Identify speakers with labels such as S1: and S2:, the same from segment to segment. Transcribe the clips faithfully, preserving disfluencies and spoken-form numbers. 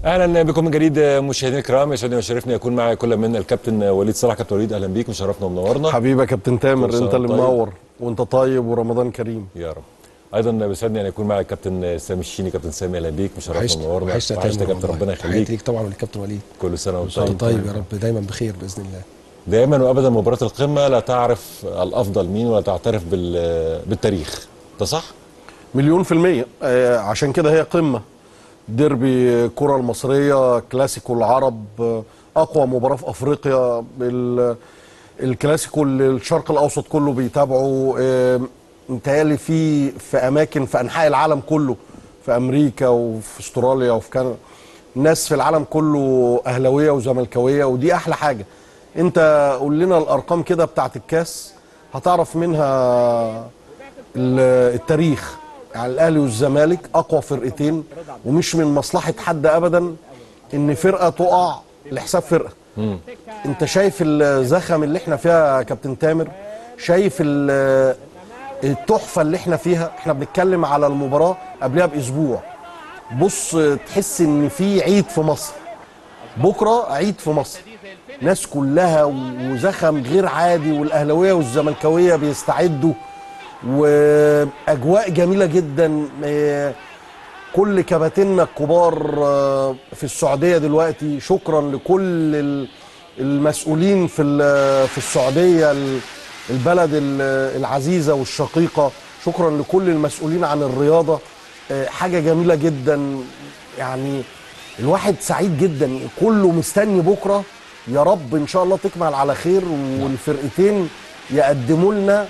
S1: اهلا بكم من جديد مشاهدينا الكرام. يسعدني ويشرفني يكون معي كل من الكابتن وليد صلاح. كابتن وليد اهلا بيك، مشرفنا ومنورنا.
S2: حبيبي يا كابتن تامر، انت اللي منور وانت طيب ورمضان كريم
S1: يا رب. ايضا بيسعدني ان يكون معي الكابتن سامي الشيني. كابتن سامي اهلا بيك، مشرفنا ومنورنا.
S3: وحشتك يا كابتن، ربنا يخليك. ليك طبعا وللكابتن وليد.
S1: كل سنه وانت
S3: طيب. طيب يا رب دايما بخير باذن الله.
S1: دائما وابدا مباراه القمه لا تعرف الافضل مين ولا تعترف بالتاريخ، ده صح؟
S2: مليون في المية. آه عشان كده هي قمة ديربي الكرة المصرية، كلاسيكو العرب، أقوى مباراة في أفريقيا، الكلاسيكو اللي الشرق الأوسط كله بيتابعه. آه متهيألي في في أماكن في أنحاء العالم كله، في أمريكا وفي أستراليا وفي كندا، الناس في العالم كله أهلاوية وزملكاوية، ودي أحلى حاجة. أنت قول لنا الأرقام كده بتاعت الكاس هتعرف منها التاريخ. يعني الاهلي والزمالك اقوى فرقتين، ومش من مصلحه حد ابدا ان فرقه تقع لحساب فرقه. مم. انت شايف الزخم اللي احنا فيها يا كابتن تامر، شايف التحفه اللي احنا فيها. احنا بنتكلم على المباراه قبلها باسبوع، بص تحس ان في عيد في مصر، بكره عيد في مصر، ناس كلها وزخم غير عادي، والاهلاويه والزملكاويه بيستعدوا، واجواء جميله جدا. كل كباتننا الكبار في السعوديه دلوقتي، شكرا لكل المسؤولين في في السعوديه البلد العزيزه والشقيقه، شكرا لكل المسؤولين عن الرياضه. حاجه جميله جدا، يعني الواحد سعيد جدا، كله مستني بكره يا رب ان شاء الله تكمل على خير، والفرقتين يقدموا لنا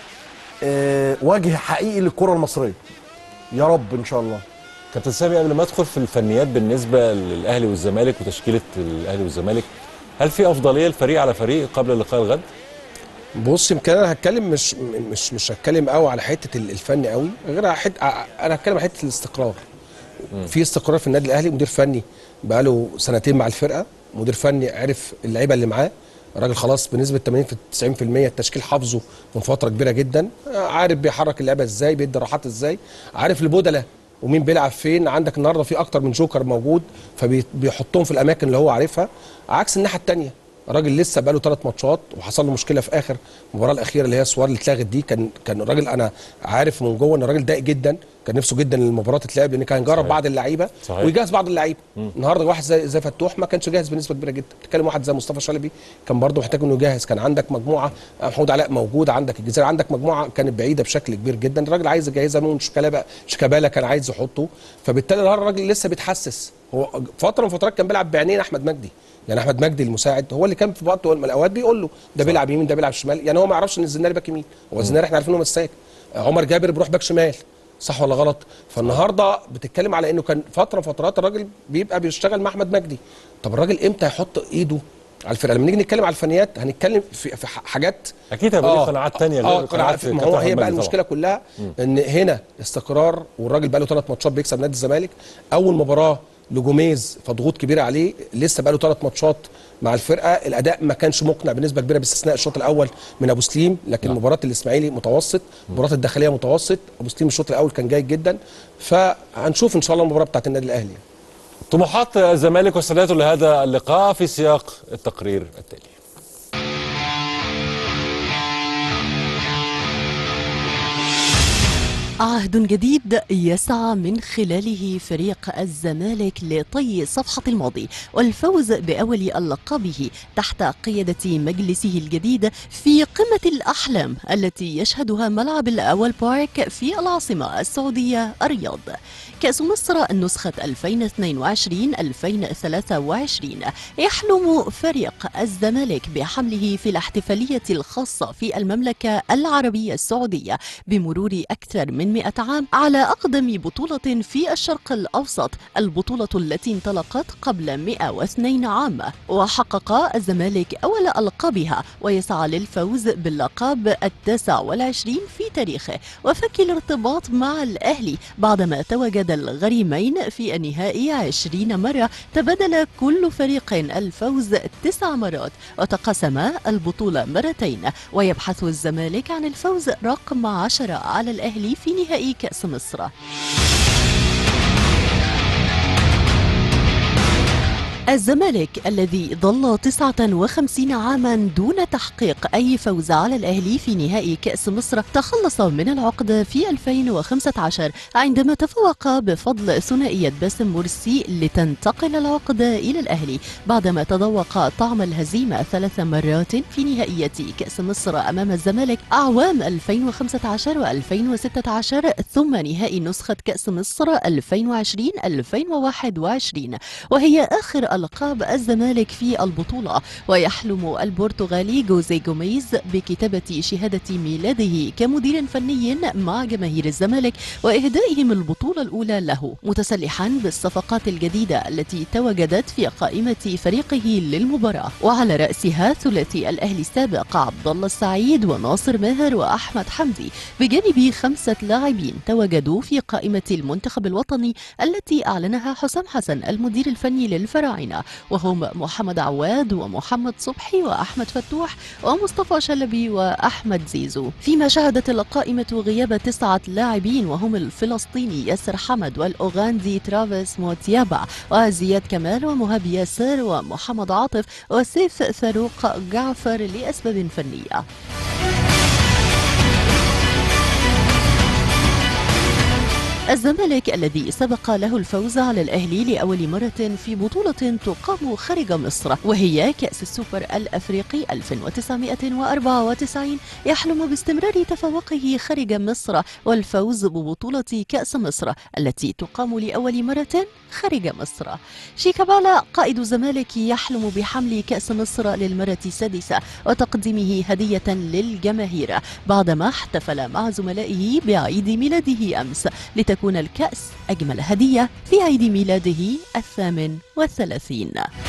S2: أه وجه حقيقي للكره المصريه يا رب ان شاء الله.
S1: كابتن سامي، قبل ما ادخل في الفنيات بالنسبه للاهلي والزمالك وتشكيله الاهلي والزمالك، هل في افضليه لفريق على فريق قبل لقاء الغد؟
S3: بص، يمكن انا هتكلم مش مش مش هتكلم قوي على حته الفني قوي، غير على حته انا هتكلم على حته الاستقرار. م. في استقرار في النادي الاهلي، مدير فني بقاله سنتين مع الفرقه، مدير فني عرف اللعيبه اللي معاه، الراجل خلاص بنسبه ثمانين تسعين في المية التشكيل حافظه من فتره كبيره جدا، عارف بيحرك اللعبه ازاي، بيدي راحات ازاي، عارف البدله ومين بيلعب فين. عندك النهارده في اكتر من جوكر موجود، فبيحطهم في الاماكن اللي هو عارفها، عكس الناحيه الثانيه. الراجل لسه بقى له ثلاث ماتشات وحصل له مشكله في اخر المباراه الاخيره اللي هي سوار اللي اتلغت دي. كان كان الراجل انا عارف من جوه ان الراجل ضايق جدا، كان نفسه جدا ان المباراه تتلعب، لان كان جرب بعض اللعيبه ويجهز بعض اللعيبه. النهارده واحد زي زي فتوح ما كانش جاهز بنسبه كبيره جدا، بتتكلم واحد زي مصطفى شلبي كان برضه محتاج انه يجهز. كان عندك مجموعه، محمود علاء موجود، عندك الجزيره، عندك مجموعه كانت بعيده بشكل كبير جدا، الراجل عايز يجهزها. منهم شيكابالا شيكابالا كان عايز يحطه، فبالتالي النهارده الراجل لسه بيتحسس. هو فتره من فترات كان بيلعب بعينين احمد مجدي، يعني احمد مجدي المساعد هو اللي كان في وقت من الاوقات بيقول له ده بيلعب يمين ده بيلعب شمال، يعني هو ما يعرفش ان الزناري باك يمين، هو الزناري احنا عارفين انه مساك. عمر جابر بيروح باك شمال، صح ولا غلط؟ فالنهارده بتتكلم على انه كان فتره فترات الراجل بيبقى بيشتغل مع احمد مجدي. طب الراجل امتى هيحط ايده على الفرقه؟ لما نيجي نتكلم على الفنيات هنتكلم في, في حاجات
S1: اكيد هيبقى ليه قناعات ثانيه غير
S3: قناعات. ما هو هي بقى المشكله كلها م. ان هنا استقرار، والراجل بقى له ثلاث ماتشات بيكسب نادي الزمالك. اول مباراه لجوميز فضغوط كبيره عليه، لسه بقى له ثلاث ماتشات مع الفرقه، الاداء ما كانش مقنع بنسبه كبيره باستثناء الشوط الاول من ابو سليم، لكن نعم. مباراه الاسماعيلي متوسط، مباراه الداخليه متوسط، ابو سليم الشوط الاول كان جيد جدا. فهنشوف ان شاء الله المباراه بتاعت النادي الاهلي.
S1: طموحات الزمالك واستعداده لهذا اللقاء في سياق التقرير التالي.
S4: عهد جديد يسعى من خلاله فريق الزمالك لطي صفحة الماضي والفوز بأول ألقابه تحت قيادة مجلسه الجديد في قمة الأحلام التي يشهدها ملعب الأول بارك في العاصمة السعودية الرياض. كأس مصر نسخة ألفين واثنين وعشرين ألفين وثلاثة وعشرين يحلم فريق الزمالك بحمله في الاحتفالية الخاصة في المملكة العربية السعودية بمرور أكثر من مئة عام على أقدم بطولة في الشرق الأوسط، البطولة التي انطلقت قبل مئة واثنين عام وحقق الزمالك أول ألقابها، ويسعى للفوز باللقب التاسع والعشرين في تاريخه وفك الارتباط مع الأهلي بعدما تواجد الغريمين في النهائي عشرين مرة. تبادل كل فريق الفوز تسع مرات وتقاسم البطولة مرتين، ويبحث الزمالك عن الفوز رقم عشرة على الأهلي في نهائي كأس مصر. الزمالك الذي ظل تسعة وخمسين عاما دون تحقيق أي فوز على الأهلي في نهائي كأس مصر تخلص من العقدة في ألفين وخمسة عشر عندما تفوق بفضل ثنائية باسم مرسي لتنتقل العقدة إلى الأهلي بعدما تذوق طعم الهزيمة ثلاث مرات في نهائية كأس مصر أمام الزمالك أعوام ألفين وخمسة عشر وألفين وستة عشر ثم نهائي نسخة كأس مصر ألفين وعشرين ألفين وواحد وعشرين، وهي آخر ألقاب الزمالك في البطولة. ويحلم البرتغالي جوزي جوميز بكتابة شهادة ميلاده كمدير فني مع جماهير الزمالك وإهدائهم البطولة الأولى له، متسلحا بالصفقات الجديدة التي تواجدت في قائمة فريقه للمباراة، وعلى رأسها ثلاثي الأهلي السابق عبد الله السعيد وناصر ماهر وأحمد حمدي، بجانب خمسة لاعبين تواجدوا في قائمة المنتخب الوطني التي أعلنها حسام حسن المدير الفني للفراعنة، وهم محمد عواد ومحمد صبحي وأحمد فتوح ومصطفى شلبي وأحمد زيزو، فيما شهدت القائمة غياب تسعة لاعبين وهم الفلسطيني ياسر حمد والأوغندي ترافيس موتيابا وزياد كمال ومهاب ياسر ومحمد عاطف وسيف فاروق جعفر لأسباب فنية. الزمالك الذي سبق له الفوز على الأهلي لأول مرة في بطولة تقام خارج مصر وهي كأس السوبر الأفريقي ألف وتسعمائة وأربعة وتسعين، يحلم باستمرار تفوقه خارج مصر والفوز ببطولة كأس مصر التي تقام لأول مرة خارج مصر. شيكابالا قائد الزمالك يحلم بحمل كأس مصر للمرة السادسة وتقديمه هدية للجماهير بعدما احتفل مع زملائه بعيد ميلاده أمس لتكون الكأس أجمل هدية في عيد ميلاده الثامن والثلاثين.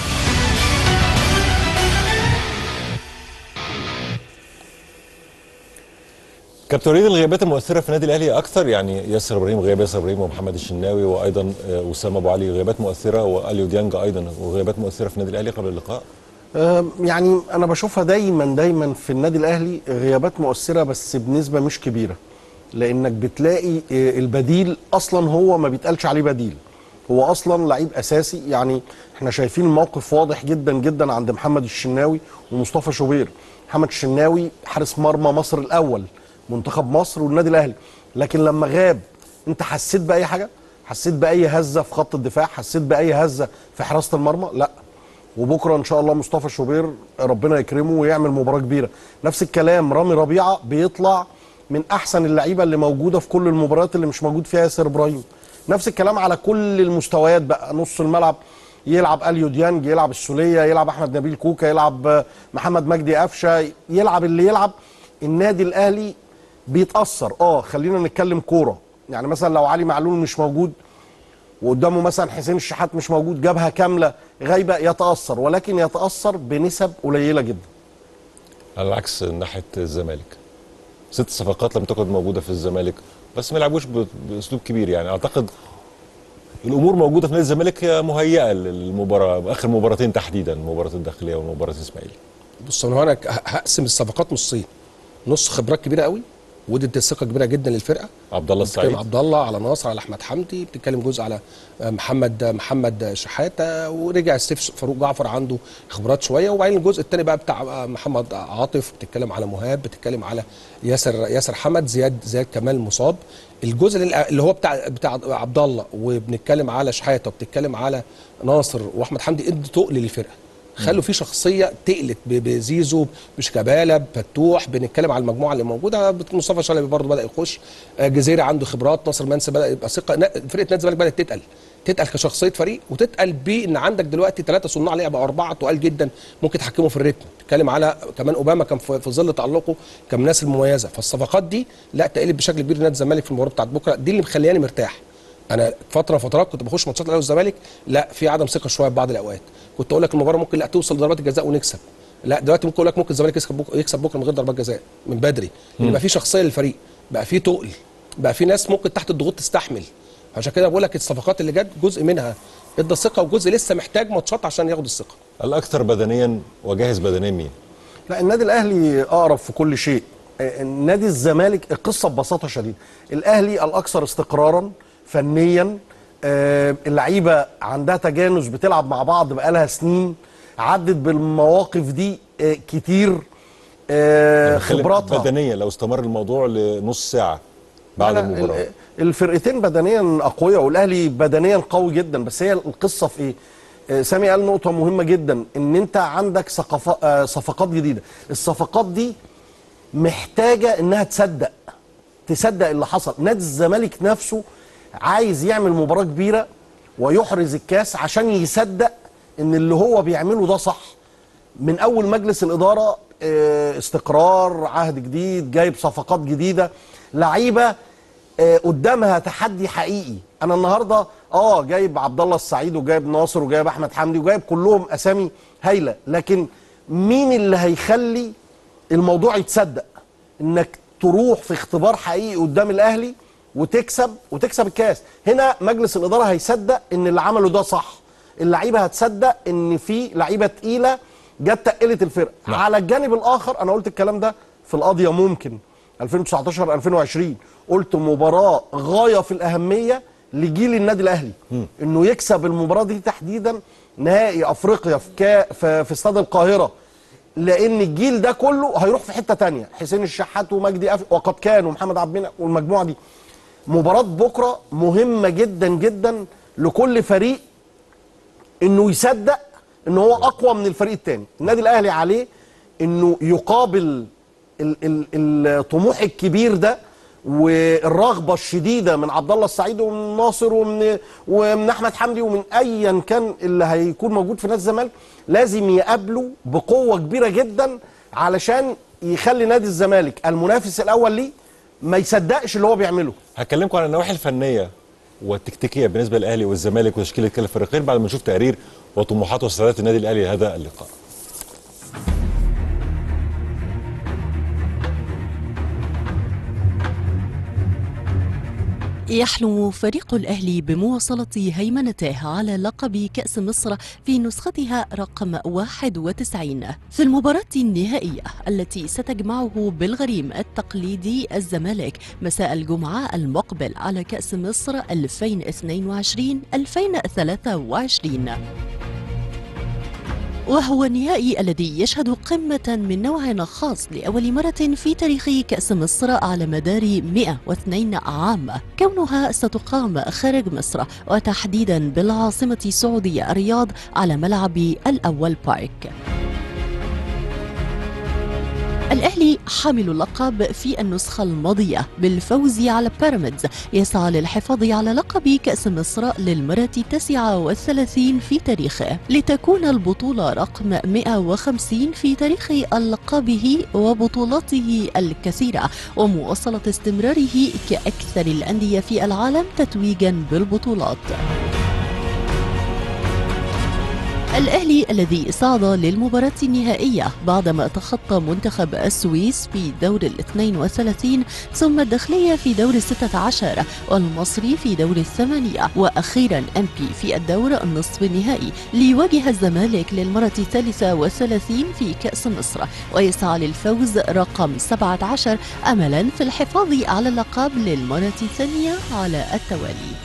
S1: كابتن وليد، الغيابات المؤثره في النادي الاهلي اكثر، يعني ياسر ابراهيم غياب ياسر ابراهيم ومحمد الشناوي وايضا وسام ابو علي غيابات مؤثره واليو ديانج ايضا وغيابات مؤثره في النادي الاهلي قبل اللقاء.
S2: يعني انا بشوفها دايما دايما في النادي الاهلي غيابات مؤثره بس بنسبه مش كبيره، لانك بتلاقي البديل اصلا هو ما بيتقالش عليه بديل، هو اصلا لعيب اساسي. يعني احنا شايفين الموقف واضح جدا جدا عند محمد الشناوي ومصطفى شوبير. محمد الشناوي حارس مرمى مصر الاول، منتخب مصر والنادي الاهلي، لكن لما غاب انت حسيت باي حاجه؟ حسيت باي هزه في خط الدفاع؟ حسيت باي هزه في حراسه المرمى؟ لا. وبكره ان شاء الله مصطفى شوبير ربنا يكرمه ويعمل مباراه كبيره. نفس الكلام رامي ربيعه بيطلع من احسن اللعيبه اللي موجوده في كل المباريات اللي مش موجود فيها ياسر ابراهيم. نفس الكلام على كل المستويات بقى، نص الملعب يلعب اليو ديانج، يلعب السوليه، يلعب احمد نبيل كوكا، يلعب محمد مجدي قفشه، يلعب اللي يلعب. النادي الاهلي بيتاثر. اه خلينا نتكلم كوره، يعني مثلا لو علي معلول مش موجود وقدامه مثلا حسين الشحات مش موجود، جبهه كامله غايبه، يتاثر، ولكن يتاثر بنسب قليله جدا.
S1: على العكس ناحيه الزمالك، ست صفقات لم تكن موجوده في الزمالك بس ما يلعبوش باسلوب كبير. يعني اعتقد الامور موجوده في نادي الزمالك هي مهيئه للمباراه، اخر مباراتين تحديدا، مباراه الداخليه ومباراه الاسماعيلي.
S3: بص انا هقسم الصفقات نصين، نص خبرات كبيره قوي ودي ثقه كبيره جدا للفرقه.
S1: عبد الله السعيد،
S3: عبد الله على ناصر على احمد حمدي، بتتكلم جزء على محمد محمد شحاته، ورجع سيف فاروق جعفر عنده خبرات شويه، وبعدين الجزء الثاني بقى بتاع محمد عاطف، بتتكلم على مهاب، بتتكلم على ياسر ياسر حمد، زياد زياد كمال مصاب. الجزء اللي هو بتاع بتاع عبد الله، وبنتكلم على شحاته، وبتتكلم على ناصر واحمد حمدي، ادوا تقل للفرقه، خلوا في شخصيه تقلت بزيزو بشيكابالا بفتوح. بنتكلم على المجموعه اللي موجوده، مصطفى شلبي برضه بدا يخش، جزيري عنده خبرات، ناصر منسي بدا يبقى ثقه. فرقه نادي الزمالك بدات تتقل تتقل كشخصيه فريق، وتتقل بان عندك دلوقتي ثلاثه صناع لعب او اربعه تقال جدا ممكن يتحكموا في الريتم. بتتكلم على كمان اوباما كان في ظل تالقه كان من الناس المميزه. فالصفقات دي لا تقلب بشكل كبير نادي الزمالك في المباراه بتاعت بكره، دي اللي مخلياني مرتاح. انا فتره فترات كنت بخش ماتشات الاهلي والزمالك لا في عدم ثقه شويه في بعض الاوقات، كنت اقول لك المباراه ممكن لا توصل ضربات الجزاء ونكسب، لا دلوقتي ممكن اقول لك ممكن الزمالك يكسب بكره يكسب بكره من غير ضربات جزاء من بدري، لان بقى في شخصيه للفريق، بقى في تقل، بقى في ناس ممكن تحت الضغوط تستحمل. عشان كده بقول لك الصفقات اللي جت جزء منها ادى الثقه، وجزء لسه محتاج ماتشات عشان ياخد الثقه.
S1: الاكثر بدنيا وجاهز بدنيا مين؟
S2: لا النادي الاهلي اقرب في كل شيء. نادي الزمالك القصه ببساطه شديده، الاهلي الاكثر استقرارا فنيا، آه اللعيبه عندها تجانس، بتلعب مع بعض بقالها سنين، عدت بالمواقف دي آه كتير. آه خبراتها
S1: بدنيا لو استمر الموضوع لنص ساعه بعد المباراه.
S2: الفرقتين بدنيا اقوياء، والاهلي بدنيا قوي جدا، بس هي القصه في ايه؟ آه سامي قال نقطه مهمه جدا، ان انت عندك آه صفقات جديده. الصفقات دي محتاجه انها تصدق تصدق اللي حصل. نادي الزمالك نفسه عايز يعمل مباراه كبيره ويحرز الكاس عشان يصدق ان اللي هو بيعمله ده صح. من اول مجلس الاداره استقرار، عهد جديد، جايب صفقات جديده، لعيبه قدامها تحدي حقيقي. انا النهارده اه جايب عبد الله السعيد وجايب ناصر وجايب احمد حمدي وجايب كلهم اسامي هايله، لكن مين اللي هيخلي الموضوع يتصدق؟ انك تروح في اختبار حقيقي قدام الاهلي وتكسب وتكسب الكاس. هنا مجلس الاداره هيصدق ان اللي عمله ده صح، اللعيبه هتصدق ان في لعيبه تقيله جت تقلت الفرقه. نعم. على الجانب الاخر انا قلت الكلام ده في القضيه ممكن ألفين وتسعتاشر ألفين وعشرين، قلت مباراه غايه في الاهميه لجيل النادي الاهلي، م. انه يكسب المباراه دي تحديدا، نهائي افريقيا في كا في, في استاد القاهره، لان الجيل ده كله هيروح في حته ثانيه، حسين الشحات ومجدي أف... وقد كان ومحمد عبد المنعم والمجموعه دي. مباراه بكره مهمه جدا جدا لكل فريق انه يصدق ان هو اقوى من الفريق الثاني. النادي الاهلي عليه انه يقابل ال... ال... الطموح الكبير ده والرغبه الشديده من عبد الله السعيد ومن ناصر ومن ومن احمد حمدي ومن ايا كان اللي هيكون موجود في نادي الزمالك، لازم يقابله بقوه كبيره جدا علشان يخلي نادي الزمالك المنافس الاول ليه ما يصدقش اللي هو بيعمله.
S1: هكلمكم عن النواحي الفنيه والتكتيكيه بالنسبه للاهلي والزمالك وتشكيله كلا الفريقين بعد ما نشوف تقرير وطموحات واستعدادات النادي الاهلي لهذا اللقاء.
S4: يحلم فريق الأهلي بمواصلة هيمنته على لقب كأس مصر في نسختها رقم واحد وتسعين في المباراة النهائية التي ستجمعه بالغريم التقليدي الزمالك مساء الجمعة المقبل على كأس مصر ألفين واثنين وعشرين ألفين وثلاثة وعشرين، وهو النهائي الذي يشهد قمة من نوع خاص لأول مرة في تاريخ كأس مصر على مدار مئة واثنين عام، كونها ستقام خارج مصر وتحديدا بالعاصمة السعودية الرياض على ملعب الأول بارك. الأهلي حامل اللقب في النسخة الماضية بالفوز على بيراميدز، يسعى للحفاظ على لقب كأس مصر للمرة التاسعة والثلاثين في تاريخه، لتكون البطولة رقم مئة وخمسين في تاريخ ألقابه وبطولاته الكثيرة، ومواصلة استمراره كأكثر الأندية في العالم تتويجا بالبطولات. الأهلي الذي صعد للمباراة النهائية بعدما تخطى منتخب السويس في دور الاثنين وثلاثين، ثم الداخلية في دور الستة عشر، والمصري في دور الثمانية، وأخيرا أمبي في الدور النصف النهائي، ليواجه الزمالك للمرة الثالثة والثلاثين في كأس مصر، ويسعى للفوز رقم سبعة عشر أملا في الحفاظ على اللقب للمرة الثانية على التوالي.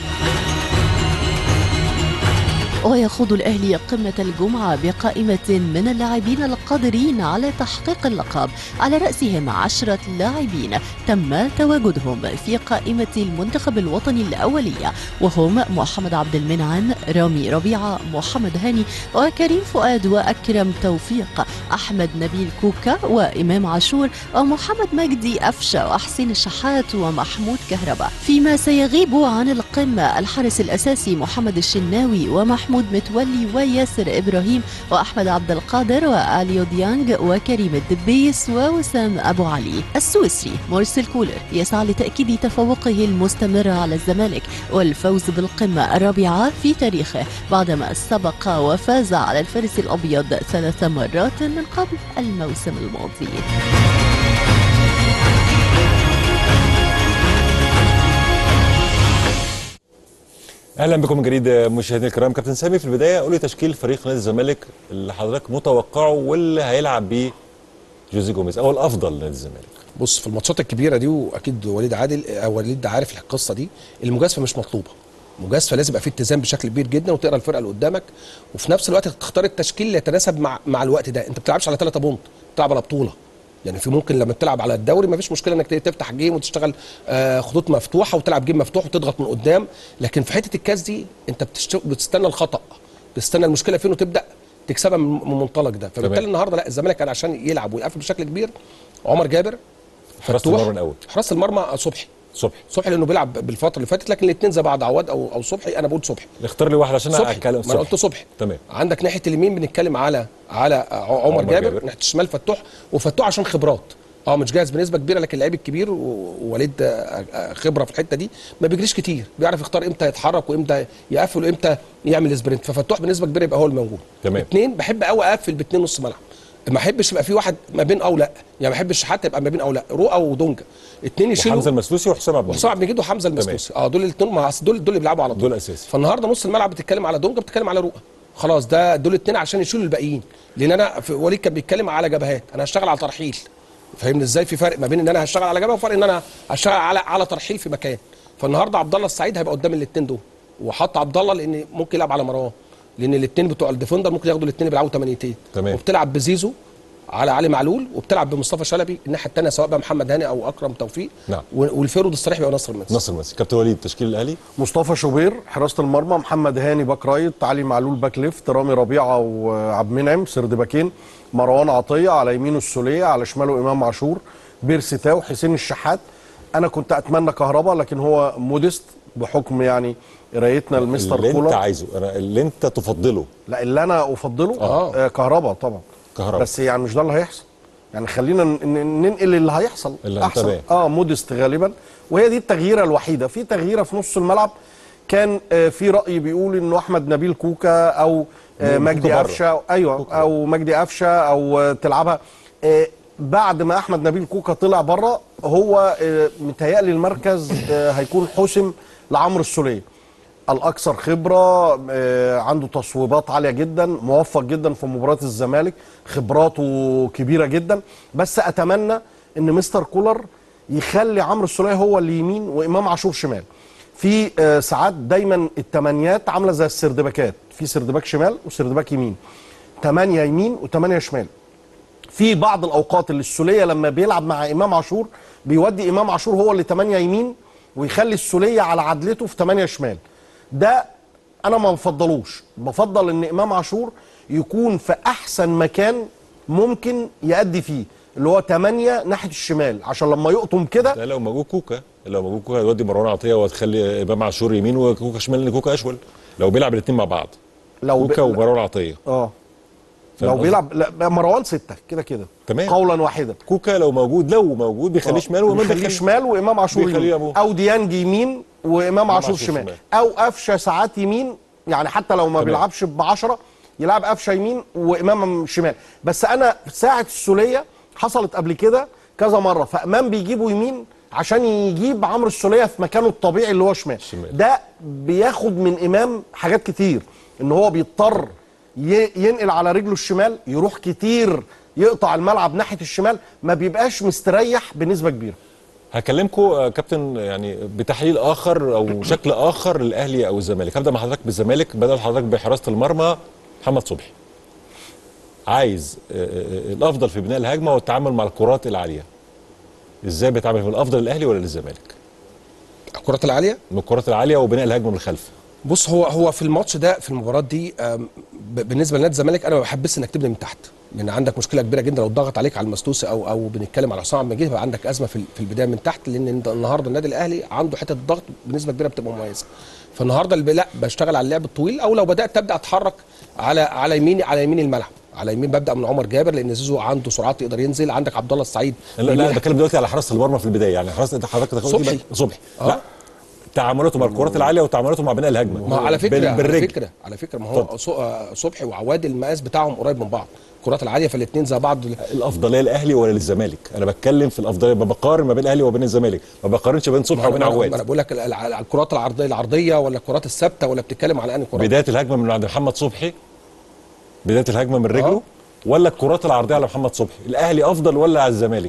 S4: ويخوض الأهلي قمة الجمعة بقائمة من اللاعبين القادرين على تحقيق اللقب، على رأسهم عشرة لاعبين تم تواجدهم في قائمة المنتخب الوطني الأولية، وهم محمد عبد المنعم، رامي ربيعة، محمد هاني، وكريم فؤاد، وأكرم توفيق، أحمد نبيل كوكا، وإمام عاشور، ومحمد مجدي أفشة، وحسين الشحات، ومحمود كهربا. فيما سيغيب عن القمة الحارس الأساسي محمد الشناوي ومحمود محمود متولي وياسر إبراهيم وأحمد عبد القادر وأليو ديانج وكريم الدبيس ووسام أبو علي. السويسري مارسيل كولر يسعى لتأكيد تفوقه المستمر على الزمالك والفوز بالقمة الرابعة في تاريخه، بعدما سبق وفاز على الفارس الأبيض ثلاث مرات من قبل الموسم الماضي.
S1: اهلا بكم من جديد مشاهدينا الكرام. كابتن سامي، في البدايه قولي تشكيل فريق نادي الزمالك اللي حضرتك متوقعه واللي هيلعب بيه جوزيه جوميز او الافضل لنادي الزمالك.
S3: بص، في الماتشات الكبيره دي، واكيد وليد عادل او وليد عارف القصه دي، المجازفه مش مطلوبه. مجازفه لازم يبقى فيه اتزان بشكل كبير جدا، وتقرا الفرقه اللي قدامك، وفي نفس الوقت تختار التشكيل اللي يتناسب مع مع الوقت ده. انت ما بتلعبش على ثلاثة بونت، بتلعب على بطوله. يعني في ممكن لما بتلعب على الدوري ما فيش مشكله انك تفتح جيم وتشتغل آه خطوط مفتوحه وتلعب جيم مفتوح وتضغط من قدام، لكن في حته الكاس دي انت بتستنى الخطا، بتستنى المشكله فين وتبدا تكسبها من المنطلق ده. فبالتالي النهارده لا، الزمالك كان عشان يلعب ويقفل بشكل كبير عمر جابر
S1: حراسه المرمى الاول،
S3: حراسه المرمى صبحي
S1: صبحي
S3: صبحي لانه بيلعب بالفتره اللي فاتت، لكن الاثنين زي بعض، عواد او او صبحي. انا بقول صبحي،
S1: اختار لي واحد عشان
S3: اتكلم. ما انا قلت صبحي.
S1: تمام.
S3: عندك ناحيه اليمين بنتكلم على على عمر, عمر جابر, جابر. ناحيه الشمال فتوح، وفتوح عشان خبرات، اه مش جاهز بنسبه كبيره، لكن اللعيب الكبير ووليد خبره في الحته دي، ما بيجريش كتير، بيعرف يختار امتى يتحرك وامتى يقفل وامتى يعمل سبرنت، ففتوح بنسبه كبيره يبقى هو الموجود.
S1: تمام.
S3: اثنين، بحب قوي اقفل باثنين نص ملعب، ما احبش يبقى في واحد ما بين او لا، يعني ما احبش حتى يبقى ما بين او لا، رؤى ودونجا اثنين يشيلوا،
S1: وحمزه المسلوسي وحسام عبد
S3: وحسام عبد المجيد وحمزه المسلوسي. اه دول الاثنين، دول دول اللي بيلعبوا على طول،
S1: دول اساسي.
S3: فالنهارده نص الملعب بتتكلم على دونجا، بتتكلم على رؤى، خلاص ده دول الاثنين عشان يشيلوا الباقيين، لان انا وليد كان بيتكلم على جبهات، انا هشتغل على ترحيل، فاهمني ازاي؟ في فرق ما بين ان انا هشتغل على جبهه وفرق ان انا هشتغل على على ترحيل في مكان. فالنهارده عبد الله السعيد هيبقى قدام الاثنين دول، وحط عبد الله لان ممكن يلعب على مروان، لان الاثنين بتوع الديفندر ممكن ياخدوا الاثنين بيلعبوا ثمانيتين، وبتلعب بزيزو على علي معلول، وبتلعب بمصطفى شلبي الناحيه الثانيه، سواء بقى محمد هاني او اكرم توفيق.
S1: نعم.
S3: والفيرود الصريح بيبقى نصر المنسي.
S1: نصر المنسي. كابتن وليد، تشكيل الاهلي:
S2: مصطفى شوبير حراسه المرمى، محمد هاني باك رايت، علي معلول باك ليفت، رامي ربيعه وعبد المنعم سرد باكين، مروان عطيه على يمينه السوليه، على شماله امام عاشور، بيرسي تاو، حسين الشحات. انا كنت اتمنى كهربا، لكن هو موديست بحكم يعني قرايتنا المستر كولر.
S1: اللي انت عايزه، انا اللي انت تفضله.
S2: لا، اللي انا افضله
S1: آه.
S2: آه كهربا طبعا،
S1: كهربا،
S2: بس يعني مش ده اللي هيحصل، يعني خلينا ننقل اللي هيحصل
S1: اللي
S2: احسن.
S1: انتبه.
S2: اه موديست غالبا، وهي دي التغييره الوحيده. في تغييره في نص الملعب كان آه في راي بيقول انه احمد نبيل كوكا او آه مجدي قفشه، ايوه كوكا. او مجدي قفشه، او آه تلعبها آه بعد ما احمد نبيل كوكا طلع بره. هو آه متهيألي المركز آه هيكون حسم لعمرو السوليه، الاكثر خبره، عنده تصويبات عاليه جدا، موفق جدا في مباراه الزمالك، خبراته كبيره جدا. بس اتمنى ان مستر كولر يخلي عمرو السوليه هو اللي يمين وامام عاشور شمال. في ساعات دايما التمانيات عامله زي السردباكات، في سردباك شمال وسردباك يمين، تمانية يمين وتمانية شمال. في بعض الاوقات اللي السوليه لما بيلعب مع امام عاشور بيودي امام عاشور هو اللي تمانية يمين، ويخلي السوليه على عدلته في تمانية شمال. ده انا ما بفضلوش، بفضل ان امام عاشور يكون في احسن مكان ممكن يأدي فيه، اللي هو تمانية ناحيه الشمال، عشان لما يقطم كده.
S1: ده لو موجود كوكا، لو موجود كوكا هيودي مروان عطيه وتخلي امام عاشور يمين وكوكا شمال، لان كوكا اشول لو بيلعب الاثنين مع بعض، لو كوكا ب... ومروان عطيه.
S2: اه لو بيلعب لا مروان ستة كده كده
S1: تمام
S2: قولا واحدا.
S1: كوكا لو موجود لو موجود بيخليه شمال وامام
S2: بيخليه شمال وامام عاشور يمين، او ديانج يمين وامام عاشور شمال. شمال، او قفشه ساعات يمين، يعني حتى لو ما تمام. بيلعبش بعشرة يلعب قفشه يمين وامام شمال. بس انا ساعه السوليه حصلت قبل كده كذا مره، فامام بيجيبوا يمين عشان يجيب عمرو السوليه في مكانه الطبيعي اللي هو شمال. شمال. ده بياخد من امام حاجات كتير، ان هو بيضطر ينقل على رجله الشمال، يروح كتير يقطع الملعب ناحيه الشمال، ما بيبقاش مستريح بنسبه كبيره.
S1: هكلمكم كابتن يعني بتحليل اخر او شكل اخر للاهلي او الزمالك. هبدا مع حضرتك بالزمالك، بدل حضرتك بحراسه المرمى محمد صبحي. عايز الافضل في بناء الهجمه والتعامل مع الكرات العاليه، ازاي بيتعامل؟ في الافضل للاهلي ولا للزمالك؟
S3: الكرات العاليه؟
S1: من الكرات العاليه وبناء الهجمه من الخلف. بص،
S3: هو هو في الماتش ده، في المباراه دي بالنسبه لنادي الزمالك انا ما بحبش انك تبني من تحت، لان عندك مشكله كبيره جدا لو ضغط عليك على المسلوسي او او بنتكلم على حسام عبد المجيد، يبقى عندك ازمه في في البدايه من تحت، لان النهارده النادي الاهلي عنده حته الضغط بنسبه كبيره بتبقى مميزه. فالنهارده لا، بشتغل على اللعب الطويل، او لو بدات ابدا اتحرك على على يمين على يمين الملعب، على يمين ببدا من عمر جابر، لان زيزو عنده سرعات يقدر ينزل. عندك عبد الله السعيد.
S1: لا لا انا بتكلم دلوقتي على حراسه المرمى في البدايه، يعني حراسه حضرتك
S3: صبحي
S1: صبحي آه. لا تعاملاته مع الكرات العاليه وتعاملاته مع بناء الهجمه.
S3: ما على فكره بالرجل. على فكره على فكره ما هو صبحي وعواد المقاس بتاعهم قريب من بعض، الكرات العاليه فالاثنين زي بعض.
S1: الافضليه الاهلي ولا للزمالك؟ انا بتكلم في الافضليه، بقارن ما بين الاهلي وبين الزمالك، ما بقارنش بين صبحي وبين عواد.
S3: انا بقول لك الكرات العرضيه العرضيه ولا الكرات الثابته، ولا بتتكلم على انهي كرات؟
S1: بدايه الهجمه من عند محمد صبحي، بدايه الهجمه من رجله، آه. ولا الكرات العرضيه على محمد صبحي؟ الاهلي افضل ولا على الزمالك؟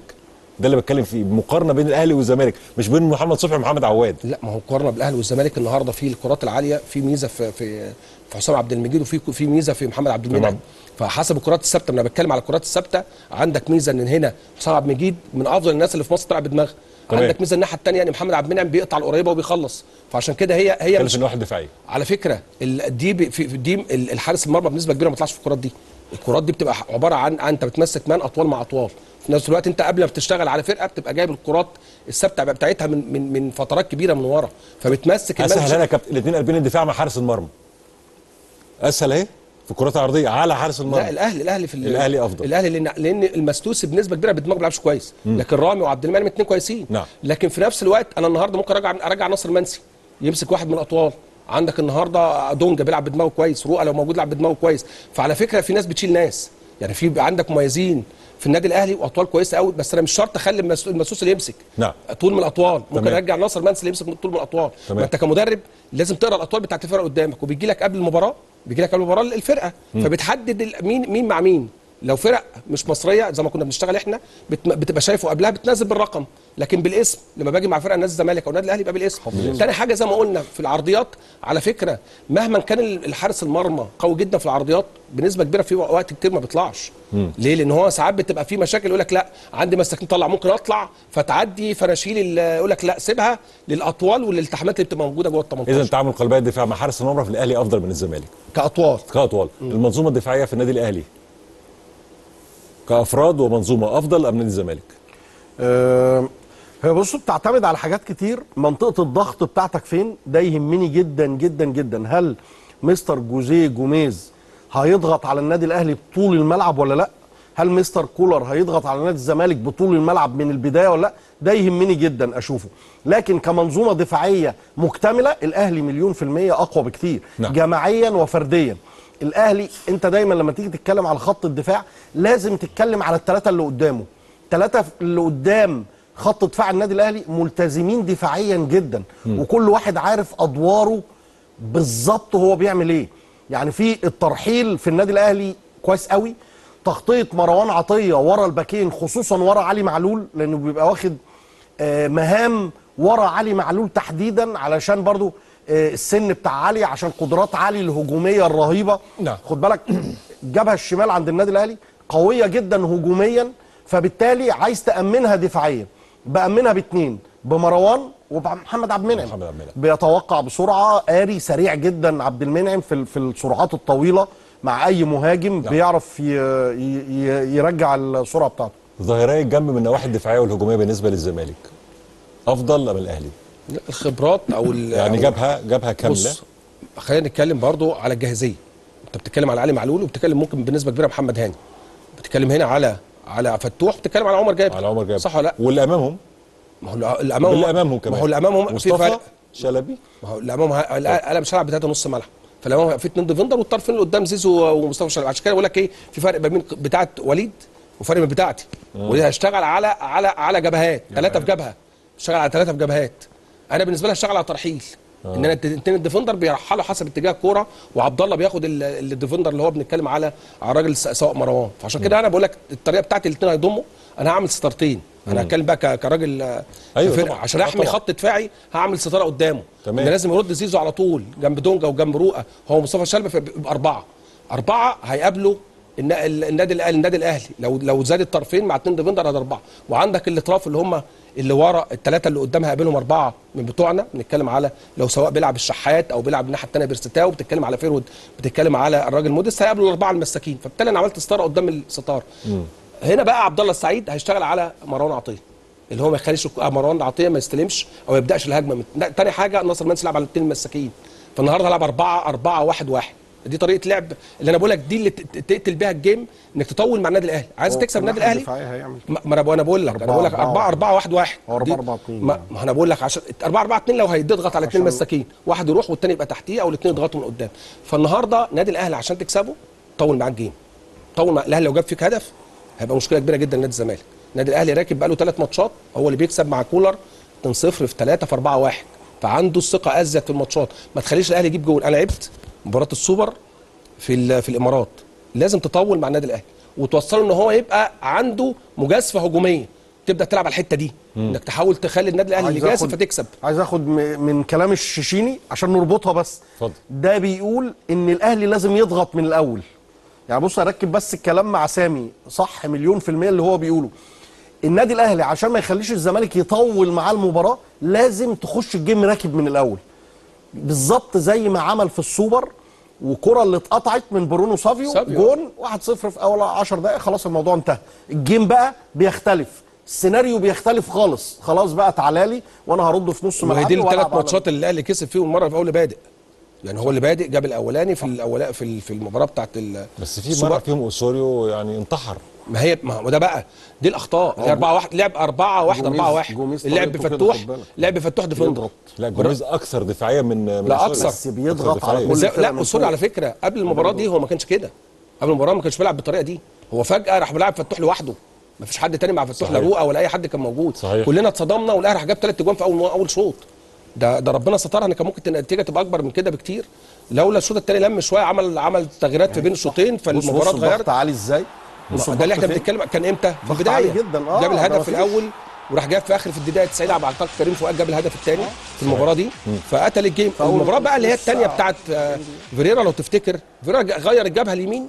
S1: ده اللي بتكلم فيه، مقارنه بين الاهلي والزمالك، مش بين محمد صبحي ومحمد عواد.
S3: لا، ما هو مقارنه بالاهلي والزمالك النهارده في الكرات العاليه في ميزه في في في حسام عبد المجيد، وفي في ميزه في محمد عبد المنعم. فحسب الكرات الثابته، انا بتكلم على الكرات الثابته، عندك ميزه ان هنا حسام عبد المجيد من افضل الناس اللي في مصر تلعب بدماغ. عندك ميزه الناحيه الثانيه ان محمد عبد المنعم بيقطع القريبه وبيخلص. فعشان كده هي هي
S1: مش ان واحد دفاعي
S3: على فكره ال- دي ب- في في دي ال- الحارس المرمى بنسبه كبيره ما بيطلعش في الكرات دي. الكرات دي بتبقى عباره عن عن انت بتمسك مان اطوال مع اطوال، في نفس الوقت انت قبل ما بتشتغل على فرقه بتبقى جايب الكرات الثابته بتاعتها من من من فترات كبيره من ورا، فبتمسك المان.
S1: اسهل انا كابتن الاثنين قلبين الدفاع مع حارس المرمى، اسهل اهي في الكرات العرضيه على حارس المرمى.
S3: لا، الاهلي الاهلي في
S1: الاهلي افضل.
S3: الاهلي لان لان المسلوسي بنسبه كبيره بدماغه ما بيلعبش كويس، لكن رامي وعبد المنعم الاثنين كويسين.
S1: نعم.
S3: لكن في نفس الوقت انا النهارده ممكن ارجع ارجع ناصر منسي يمسك واحد من الاطوال. عندك النهارده دونجا بيلعب بدماغه كويس، رؤى لو موجود يلعب بدماغه كويس. فعلى فكره في ناس بتشيل ناس، يعني في عندك مميزين في النادي الاهلي واطوال كويسه قوي، بس انا مش شرط اخلي المس- المسوس اللي يمسك
S1: نعم.
S3: طول من الاطوال. ممكن
S1: تمام.
S3: ارجع ناصر منسي اللي يمسك طول من الاطوال.
S1: تمام.
S3: ما انت كمدرب لازم تقرا الاطوال بتاعت الفرقه قدامك، وبيجي لك قبل المباراه بيجي لك قبل المباراه الفرقه، فبتحدد ال- مين مين مع مين. لو فرق مش مصريه زي ما كنا بنشتغل احنا بت- بتبقى شايفه قبلها بتنزل بالرقم، لكن بالاسم لما باجي مع فرقه نادي الزمالك او نادي الاهلي يبقى بالاسم. تاني حاجه زي ما قلنا في العرضيات، على فكره مهما كان الحارس المرمى قوي جدا في العرضيات بنسبه كبيره في وقت كتير ما بيطلعش. ليه؟ لان هو ساعات بتبقى في مشاكل يقول لك لا عندي مساكين طلع، ممكن اطلع فتعدي فانا اشيل، يقول لك لا سيبها للاطوال والالتحامات اللي بتبقى موجوده جوه ال تمنتاشر.
S1: اذا تعامل قلبي الدفاع مع حارس المرمى في الاهلي افضل من الزمالك
S3: كاطوال
S1: كاطوال. المنظومه الدفاعيه في النادي الاهلي كافراد ومنظومه افضل ام نادي الزمالك؟
S2: آه، هي بص بتعتمد على حاجات كتير. منطقه الضغط بتاعتك فين ده يهمني جدا جدا جدا. هل مستر جوزيه جوميز هيضغط على النادي الاهلي بطول الملعب ولا لا؟ هل مستر كولر هيضغط على نادي الزمالك بطول الملعب من البدايه ولا لا؟ ده يهمني جدا اشوفه. لكن كمنظومه دفاعيه مكتمله الاهلي مليون في الميه اقوى بكتير.
S1: نعم.
S2: جماعيا وفرديا. الاهلي انت دايما لما تيجي تتكلم على خط الدفاع لازم تتكلم على الثلاثه اللي قدامه. ثلاثه اللي قدام خط دفاع النادي الاهلي ملتزمين دفاعيا جدا، م. وكل واحد عارف ادواره بالظبط هو بيعمل ايه. يعني في الترحيل في النادي الاهلي كويس قوي، تغطيه مروان عطيه ورا الباكين خصوصا ورا علي معلول، لانه بيبقى واخد آه مهام ورا علي معلول تحديدا، علشان برضو آه السن بتاع علي، عشان قدرات علي الهجوميه الرهيبه.
S3: نعم.
S2: خد بالك الجبهه الشمال عند النادي الاهلي قويه جدا هجوميا، فبالتالي عايز تامنها دفاعيا. بامنها باثنين، بمروان وبمحمد عبد المنعم.
S1: محمد عبد المنعم
S2: بيتوقع بسرعه، قاري سريع جدا عبد المنعم في في السرعات الطويله مع اي مهاجم. نعم. بيعرف ي ي يرجع السرعه بتاعته.
S1: ظاهري الجنب من النواحي الدفاعيه والهجوميه بالنسبه للزمالك افضل ام الاهلي؟
S3: الخبرات او
S1: يعني جابها جابها كامله.
S3: بص خلينا نتكلم برضو على الجاهزيه. انت بتتكلم على علي معلول وبتتكلم ممكن بنسبه كبيره محمد هاني، بتتكلم هنا على على فتوح، بتتكلم على عمر جابر.
S1: على عمر جابر
S3: صح ولا لا؟
S1: واللي امامهم
S3: ما هو اللي امامهم
S1: اللي امامهم كمان،
S3: ما هو اللي امامهم في فرق.
S1: شلبي،
S3: ما هو اللي امامهم انا مش هلعب بثلاثه نص ملعب، فالامام في اثنين ديفندر والطرفين اللي قدام زيزو ومصطفى شلبي. عشان كده بقول لك ايه، في فرق بين بتاعه وليد وفرق من بتاعتي. وليد هيشتغل على على على جبهات، ثلاثه في جبهه، اشتغل على ثلاثه في جبهات. انا بالنسبه لي هشتغل على ترحيل. آه. ان انا الاثنين الديفندر بيرحلوا حسب اتجاه الكوره، وعبد الله بياخد الديفندر اللي هو بنتكلم على على الراجل سواء مروان. فعشان كده انا بقول لك الطريقه بتاعتي الاثنين هيضموا. انا هعمل ستارتين، انا هتكلم بقى كراجل.
S1: أيوة
S3: عشان احمي خط دفاعي هعمل ستاره قدامه.
S1: تمام.
S3: ان لازم يرد زيزو على طول جنب دونجا وجنب رؤى هو مصطفى شلبي، فيبقى اربعه اربعه هيقابلوا النادي الاهلي النادي الاهلي لو لو زاد الطرفين مع اثنين ديفندر هذا اربعه. وعندك الاطراف اللي هم اللي ورا الثلاثه اللي قدام هيقابلهم اربعه من بتوعنا. بنتكلم على لو سواء بيلعب الشحات او بيلعب الناحيه الثانيه بيرستاو، بتتكلم على فيرود، بتتكلم على الراجل موديس، هيقابلوا الاربعه المساكين. فبالتالي انا عملت ستاره قدام الستار. هنا بقى عبد الله السعيد هيشتغل على مروان عطيه، اللي هو ما يخليش مروان عطيه ما يستلمش او ما يبداش الهجمه من تاني حاجه. ناصر منسي لعب على الاثنين المساكين، فالنهارده هلعب اربعه اربعه واحد واحد. دي طريقه لعب اللي انا بقول لك، دي اللي تقتل بيها الجيم، انك تطول مع النادي الاهلي. عايز تكسب النادي الاهلي ما انا انا بقول لك انا بقول لك اربعه اربعه واحد واحد
S2: او اربعه اربعه اتنين.
S3: ما انا بقول لك عشان اربعه اربعه اتنين لو هيضغط على اثنين مساكين، واحد يروح والثاني يبقى تحتيه او الاثنين يضغطوا من قدام. فالنهارده نادي الاهلي عشان تكسبه طول معاك الجيم، طول مع الاهلي. لو جاب فيك هدف هيبقى مشكله كبيره جدا لنادي الزمالك. النادي الاهلي راكب بقى له ثلاث ماتشات هو اللي بيكسب مع كولر اتنين صفر في ثلاثه في اربعه واحد، فعنده الثقه ازيد في الماتشات. ما تخليش الاهلي يجيب جول. انا لعبت مباراه السوبر في في الامارات، لازم تطول مع النادي الاهلي وتوصله ان هو يبقى عنده مجازفه هجوميه. تبدا تلعب على الحته دي، انك تحاول تخلي النادي الاهلي
S2: عايز
S3: جاسم
S2: آخد-
S3: فتكسب.
S2: عايز اخد م- من كلام الشيشيني عشان نربطها بس.
S1: اتفضل.
S2: ده بيقول ان الاهلي لازم يضغط من الاول. يعني بص اركب بس الكلام مع سامي صح مليون في المية اللي هو بيقوله. النادي الاهلي عشان ما يخليش الزمالك يطول معاه المباراة لازم تخش الجيم راكب من الاول. بالظبط زي ما عمل في السوبر، وكرة اللي اتقطعت من برونو سافيو,
S3: سافيو.
S2: جون واحد صفر في اول عشر دقائق، خلاص الموضوع انتهى. الجيم بقى بيختلف، السيناريو بيختلف خالص. خلاص بقى تعالى لي وانا هرد في نص
S3: وهي
S2: ملعبي
S3: دي
S2: وألعب
S3: الثلاث
S2: على-
S3: ماتشات اللي الاهلي كسب فيهم المره في اول بادئ. يعني هو اللي بادئ جاب الاولاني في الاولا في ال- في المباراه بتاعت ال-
S1: بس في
S3: السوبر.
S1: مره فيهم اوسوريو يعني انتحر.
S3: ما هي ما هو ده بقى دي الاخطاء. هي أربعة واحد لعب أربعة واحد
S2: جوميز-
S3: أربعة واحد
S2: جوميز
S3: اللعب
S2: طريقته كده،
S3: بفتوح
S2: خد بالك.
S3: لعب بفتوح ديفندر.
S2: بيضغط.
S1: لا جوميز اكثر دفاعيا من من
S3: لا،
S1: أوسوريو.
S3: أكثر.
S2: بس بيضغط
S1: أكثر
S2: على
S1: دفاعياً.
S2: كل
S3: بس
S2: الفرق
S3: لا
S2: من
S3: أوسوريو
S2: فوق.
S3: على فكره قبل المباراه دي هو ما كانش كده. قبل المباراه ما كانش بيلعب بالطريقه دي. هو فجاه راح بيلعب فتوح لوحده، ما فيش حد تاني مع فتوح، لا
S1: صحيح.
S3: رؤى ولا اي حد كان موجود.
S1: صحيح.
S3: كلنا اتصدمنا والاهلي راح جاب ثلاث اجوان في اول اول شوط. ده ده ربنا سترها ان كان ممكن النتيجه تبقى اكبر من كده بكتير. لولا الشوط الثاني لم شويه، عمل عمل تغييرات في بين الشوطين
S2: بص
S3: فالمباراه
S2: بص الضغط
S3: اتغيرت.
S2: عالي ازاي. بص
S3: ده اللي احنا
S2: الضغط فين؟
S3: بنتكلم كان امتى؟ في
S2: ضغط
S3: البدايه
S2: عالي جدا. آه،
S3: جاب
S2: ده
S3: الهدف
S2: مفيش.
S3: الاول وراح جاب في اخر في الدقيقه تسعين على اعتقد كريم فؤاد جاب الهدف الثاني في المباراه دي فقتل الجيم.
S2: أول
S3: المباراه بقى اللي هي
S2: نص
S3: الثانيه
S2: ساعة.
S3: بتاعت آه، فيريرا لو تفتكر، فيريرا ج- غير الجبهه اليمين،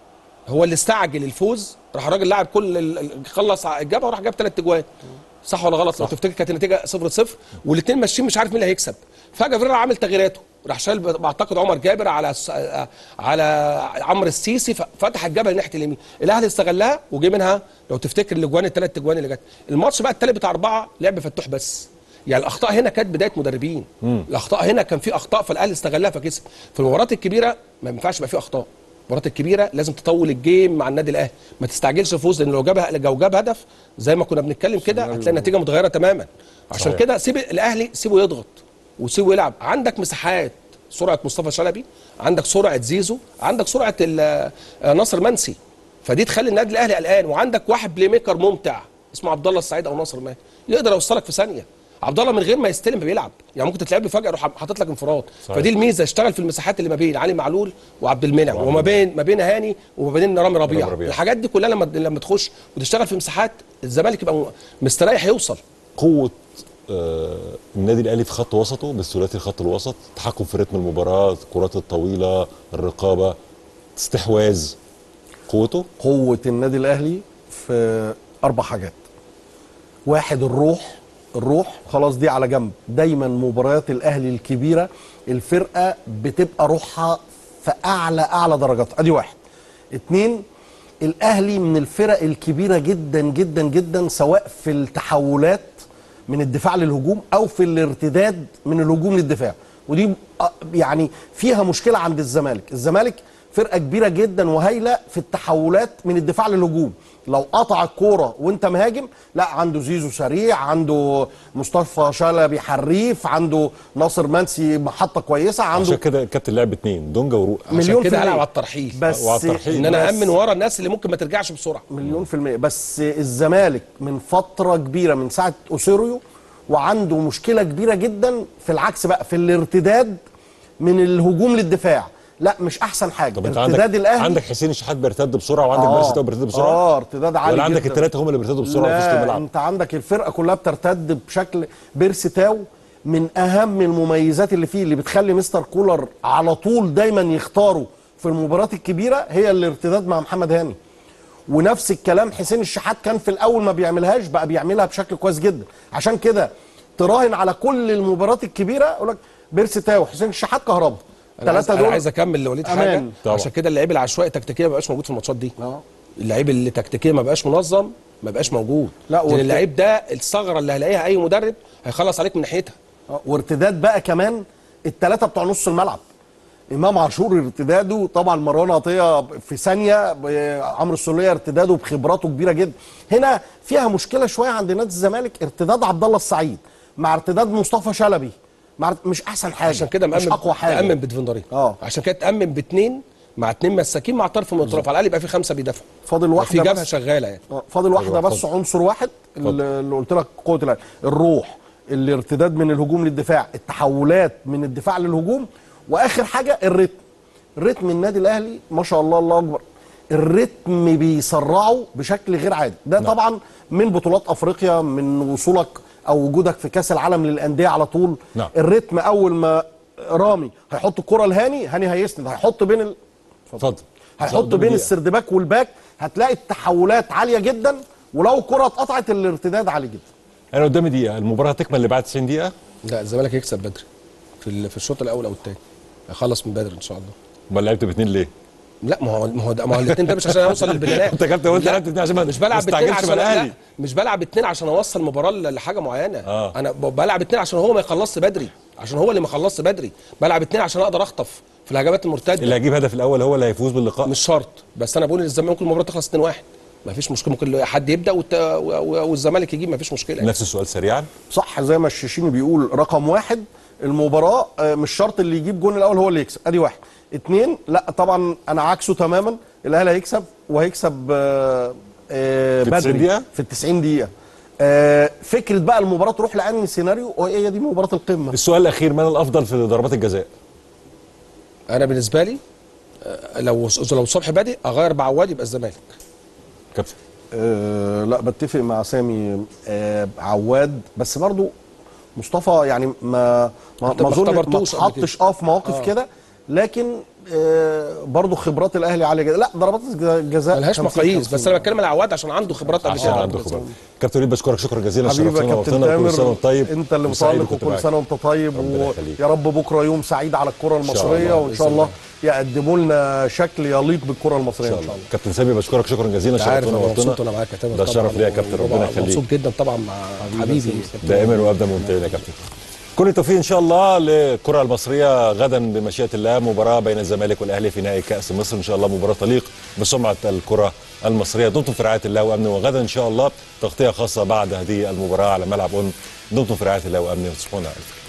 S3: هو اللي استعجل الفوز، راح الراجل لاعب كل ال- ال- خلص على الجبهه وراح جاب ثلاث اجوان. صح ولا غلط؟ لو تفتكر كانت النتيجه صفر صفر والاثنين ماشيين مش عارف مين اللي هيكسب. فجاه فيريرا عامل تغييراته، راح شال بعتقد عمر جابر على س- آه، على عمرو السيسي، فتح الجبهه ناحيه اليمين. الاهلي استغلها وجه منها لو تفتكر الاجوان الثلاث اجوان اللي جت. الماتش بقى التالت بتاع اربعه لعب فتوح بس. يعني الاخطاء هنا كانت بدايه مدربين. الاخطاء هنا كان في اخطاء فالاهلي استغلها فكسب. في المباريات الكبيره ما ينفعش يبقى في اخطاء. المباريات الكبيره لازم تطول الجيم مع النادي الاهلي، ما تستعجلش الفوز، لان لو جاب لو جاب هدف زي ما كنا بنتكلم كده هتلاقي النتيجه متغيره تماما. عشان
S1: صحيح.
S3: كده سيب الاهلي، سيبه يضغط وسيبه يلعب. عندك مساحات، سرعه مصطفى شلبي، عندك سرعه زيزو، عندك سرعه ال- آه، ناصر منسي، فدي تخلي النادي الاهلي قلقان. وعندك واحد بلاي ميكر ممتع اسمه عبد الله السعيد او ناصر ماهر يقدر يوصلك في ثانيه. عبد الله من غير ما يستلم بيلعب، يعني ممكن تتلعب له فجاه يروح حاطط لك انفراد.
S1: صحيح.
S3: فدي الميزه، اشتغل في المساحات اللي ما بين علي معلول وعبد المنعم وما بين ما بين هاني وما بين رامي ربيعه.
S1: ربيعة.
S3: الحاجات دي كلها لما لما تخش وتشتغل في مساحات الزمالك يبقى مستريح يوصل.
S1: قوه آه النادي الاهلي في خط وسطه بالثلاثي خط الوسط، تحكم في رتم المباراه، الكرات الطويله، الرقابه، استحواذ، قوته.
S2: قوة النادي الأهلي في أربع حاجات. واحد الروح. الروح خلاص دي على جنب. دايما مباريات الأهلي الكبيرة الفرقة بتبقى روحها في أعلى أعلى درجات. أدي واحد. اتنين، الأهلي من الفرق الكبيرة جدا جدا جدا سواء في التحولات من الدفاع للهجوم أو في الارتداد من الهجوم للدفاع. ودي يعني فيها مشكلة عند الزمالك. الزمالك فرقة كبيرة جدا وهايلة في التحولات من الدفاع للهجوم. لو قطع الكوره وانت مهاجم، لا عنده زيزو سريع، عنده مصطفى شلبي حريف، عنده ناصر منسي محطه كويسه، عنده
S1: عشان كده الكابتن لعب اتنين دونجا وروق.
S2: مليون
S3: عشان
S2: في
S3: كده
S2: المية.
S3: هلعب على الترحيل
S2: بس
S1: وعلى الترحيل.
S3: ان انا
S2: بس-
S3: امن ورا الناس اللي ممكن ما ترجعش بسرعه.
S2: مليون في المية. بس الزمالك من فترة كبيرة من ساعة أوسيريو وعنده مشكلة كبيرة جدا في العكس بقى في الارتداد من الهجوم للدفاع. لا مش أحسن حاجة.
S1: طب انت
S2: ارتداد
S1: عندك
S2: الأهلي
S1: عندك حسين الشحات بيرتد بسرعه، وعندك
S2: آه.
S1: بيرسي تاو بيرتد بسرعه.
S2: اه ارتداد عالي
S1: ولا عندك
S2: جدا.
S1: الثلاثه هم اللي بيرتدوا بسرعه في وسط
S2: لا
S1: الملعب.
S2: انت عندك الفرقة كلها بترتد بشكل. بيرسي تاو من أهم المميزات اللي فيه اللي بتخلي مستر كولر على طول دايما يختاره في المباريات الكبيرة هي الارتداد مع محمد هاني. ونفس الكلام حسين الشحات كان في الاول ما بيعملهاش، بقى بيعملها بشكل كويس جدا. عشان كده تراهن على كل المباريات الكبيره يقول لك بيرسي تاو حسين الشحات كهربا
S3: انا عايز,
S2: الثلاثه
S3: أنا
S2: دول.
S3: عايز اكمل لوليد حاجه
S2: أمان.
S1: طبعا.
S3: عشان كده اللعيب العشوائي تكتيكيا ما بقاش موجود في الماتشات دي.
S2: اه
S3: اللعيب اللي تكتيكيا ما بقاش منظم ما بقاش موجود.
S2: لا،
S3: لان
S2: والت-
S3: اللعيب ده الثغره اللي هيلاقيها اي مدرب هيخلص عليك من ناحيتها.
S2: آه. وارتداد بقى كمان الثلاثه بتوع نص الملعب. امام عاشور ارتداده طبعا، مروان عطيه في ثانيه، عمرو السوليه ارتداده بخبراته كبيره جدا. هنا فيها مشكله شويه عند نادي الزمالك ارتداد عبد الله السعيد مع ارتداد مصطفى شلبي مع مش احسن حاجه.
S3: عشان كده
S2: مش
S3: مأمن
S2: اقوى حاجه.
S3: تأمن بدفندري.
S2: اه.
S3: عشان كده تأمن باثنين مع اثنين مساكين مع طرف من الاطراف، على الاقل يبقى في خمسه بيدافعوا.
S2: فاضل
S3: في
S2: واحده
S3: جبهه
S2: بس.
S3: شغاله يعني.
S2: آه، فاضل واحده
S1: اتفضل.
S2: بس، عنصر واحد اللي اللي قلت لك قوه الاهلي، الروح، الارتداد من الهجوم للدفاع، التحولات من الدفاع للهجوم، واخر حاجه الريتم. رتم النادي الاهلي ما شاء الله الله اكبر. الريتم بيسرعه بشكل غير عادي. ده
S1: نعم.
S2: طبعا من بطولات افريقيا، من وصولك او وجودك في كاس العالم للانديه على طول.
S1: نعم.
S2: الريتم اول ما رامي هيحط الكره لهاني، هاني هيسند، هيحط بين ال...
S1: اتفضل.
S2: هيحط بين
S1: دقيقة.
S2: السردباك والباك، هتلاقي التحولات عاليه جدا، ولو الكره اتقطعت الارتداد عالي جدا.
S1: انا قدامي دقيقه، المباراه هتكمل اللي بعد تسعين دقيقه.
S3: لا الزمالك هيكسب بدري في ال- في الشوط الاول او الثاني، هيخلص من بدري ان شاء الله.
S1: امال لعبت باثنين ليه؟
S3: لا ما هو ما هو ده- ما هو الاثنين ده مش عشان اوصل للبناء.
S1: انت كابتن قلت
S3: لا،
S1: لعبت باثنين عشان ما
S3: مش بلعب باثنين
S1: تستعجلش
S3: عشان
S1: مع الأهلي.
S3: لا مش بلعب باثنين عشان اوصل المباراه ل- لحاجه معينه.
S1: آه.
S3: انا ب- بلعب اثنين عشان هو ما يخلصش بدري، عشان هو اللي ما خلصش بدري. بلعب اثنين عشان اقدر اخطف في الهجمات المرتده.
S1: اللي هيجيب هدف الاول هو اللي هيفوز باللقاء.
S3: مش شرط، بس انا بقول للزمالك ممكن المباراه تخلص اتنين واحد، ما فيش مشكله، ممكن حد يبدا والت... والزمالك يجيب، ما فيش مشكله.
S1: نفس السؤال سريعا.
S2: صح، زي ما الشيشيني بيقول رقم واحد المباراه، آه، مش شرط اللي يجيب جون الاول هو اللي يكسب، ادي واحد. اتنين، لا طبعا انا عكسه تماما، الاهلي هيكسب وهيكسب آه، آه،
S1: في التسعين
S2: بدري
S1: دقيقة؟
S2: في التسعين دقيقه. آه، فكره بقى المباراه تروح لانهي سيناريو، وهي دي مباراه القمه.
S1: السؤال الاخير، من الافضل في ضربات الجزاء؟
S3: انا بالنسبه لي آه، لو لو صبحي بادئ اغير بعواد يبقى الزمالك.
S1: كابتن.
S2: أه لا بتفق مع سامي، أه عواد، بس برضو مصطفى يعني ما ما
S3: انت
S2: ما
S3: ما
S2: اظن ما
S3: اختبرتوش قبل
S2: اتحطش اه في مواقف
S3: آه.
S2: كده، لكن أه برضو خبرات الاهلي عاليه جدا. لا ضربات الجزاء
S3: ملهاش
S2: خمسين
S3: مقاييس،
S2: خمسين.
S3: بس انا بتكلم على عواد عشان عنده خبرات قبل
S1: عشان
S3: كده.
S1: عنده خبرات. كابتن وليد بشكرك شكرا جزيلا،
S2: حبيبي يا
S1: شرفتنا
S2: كابتن
S1: ونورتنا، وكل سنه
S2: تامر،
S1: وانت طيب.
S2: انت اللي
S1: وسعيد
S2: متالق،
S1: كنت
S2: وكل
S1: معاك.
S2: سنه وانت طيب،
S1: ربنا
S2: و...
S1: يخليك.
S2: يا رب بكره يوم سعيد على الكره
S1: شاء
S2: المصريه،
S1: الله،
S2: وان شاء
S3: بإذن
S2: الله يقدموا لنا شكل يليق بالكره المصريه
S1: ان شاء الله. كابتن سامي بشكرك شكرا جزيلا،
S3: انت عارف
S1: شرفتنا
S3: انا
S1: ونورتنا.
S3: مبسوط وانا معاك يا تامر،
S1: ده
S3: طبعاً،
S1: شرف ليا يا كابتن، ربنا
S3: وطبعاً
S1: يخليك.
S3: مبسوط جدا طبعا مع حبيبي.
S1: دائما وابدا ممتعين يا كابتن. كل التوفيق ان شاء الله للكره المصريه غدا بمشيئه الله، مباراه بين الزمالك والاهلي في نهائي كاس مصر، ان شاء الله مباراه تليق بسمعه الكره المصريه. دمتم في رعايه الله وامنه، وغدا ان شاء الله تغطيه خاصه بعد هذه المباراه على ملعب اون. دمتم في رعايه الله وامنه، وتصبحون على خير.